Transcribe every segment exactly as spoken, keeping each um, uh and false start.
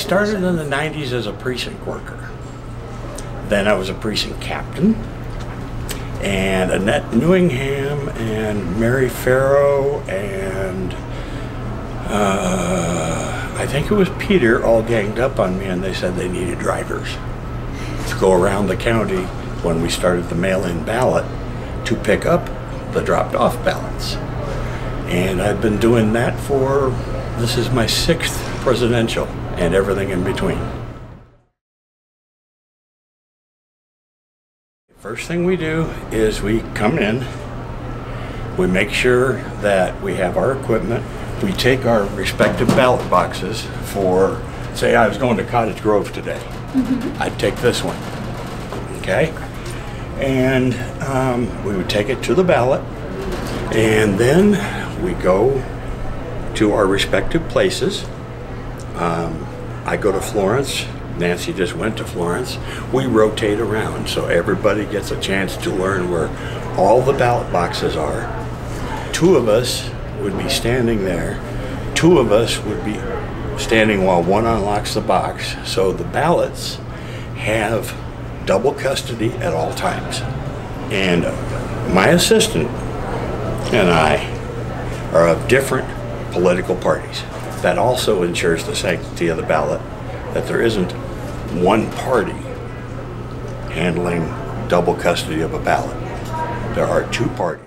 started in the nineties as a precinct worker. Then I was a precinct captain. And Annette Newingham and Mary Farrow and uh, I think it was Peter all ganged up on me, and they said they needed drivers to go around the county when we started the mail-in ballot to pick up the dropped-off ballots. And I've been doing that for, this is my sixth presidential and everything in between. First thing we do is we come in, we make sure that we have our equipment, we take our respective ballot boxes for, say I was going to Cottage Grove today, mm-hmm. I'd take this one, okay? And um, we would take it to the ballot, and then we go to our respective places. Um, I go to Florence. Nancy just went to Florence. We rotate around so everybody gets a chance to learn where all the ballot boxes are. Two of us would be standing there. Two of us would be standing while one unlocks the box. So the ballots have double custody at all times. And my assistant and I are of different political parties. That also ensures the sanctity of the ballot, that there isn't one party handling double custody of a ballot. There are two parties.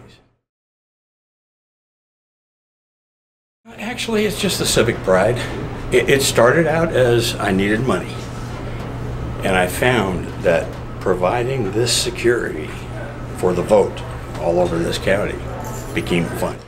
Actually, it's just the civic pride. It, it started out as I needed money, and I found that providing this security for the vote all over this county became fun.